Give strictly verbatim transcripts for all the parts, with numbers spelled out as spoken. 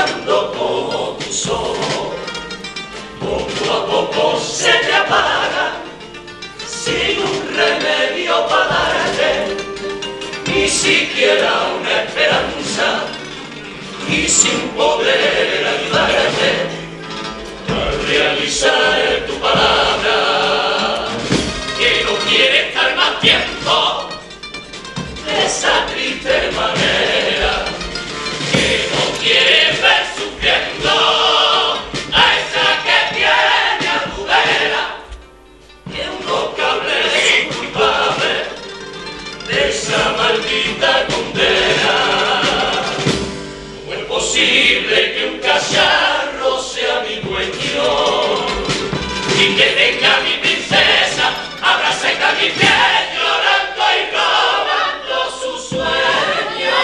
brillando como tu sol. Poco a poco se te apaga, sin un remedio para darte, ni siquiera una esperanza, y sin poder ayudarte a realizar tu palabra, que no quiere estar más tiempo de esa triste manera, que no quiere ver sufriendo a esa que tiene a tu vera, que un vocable es culpable de esa maldita condena. ¿Cómo es posible que un cacharro sea mi dueño y que tenga a mi princesa abrazada a mi piel, llorando y robando su sueño?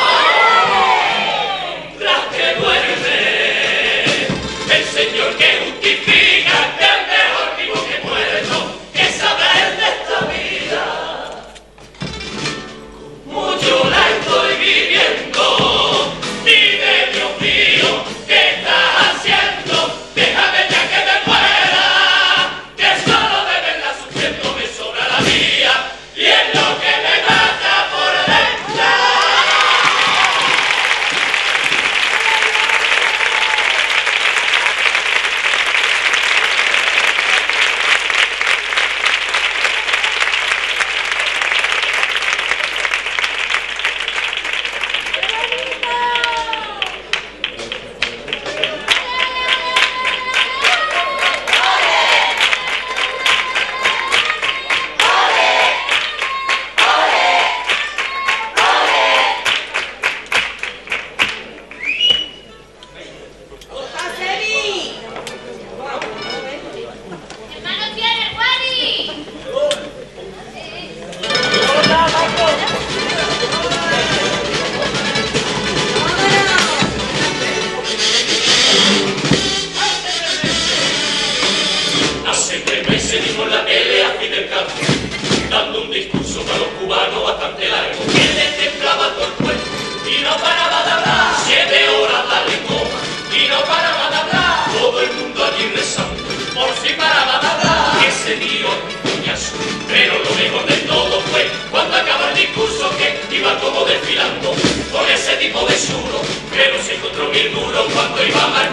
Tras que duerme el Señor que justifica que es mejor vivo que muerto, que saber de esta vida como yo la estoy viviendo. Dime, Dios mío, ¿qué estás haciendo? Déjame ya que me muera, que solo de verla sufriendo me sobra la mía, y es lo que me mata por dentro. ¡Hermano tiene, Juani! Hace tres meses dimos la tele a Fidel Castro, dando un discurso para los cubanos bastante largo, que le temblaba todo el cuerpo y no paraba de hablar. Siete horas darle coma y no paraba de hablar. Todo el mundo allí rezando por si paraba de hablar. Que se dio un puñazo, pero lo mejor de todo fue cuando acaba el discurso, que iba como desfilando con ese tipo de suro, pero se encontró mil muros cuando iba a marchar.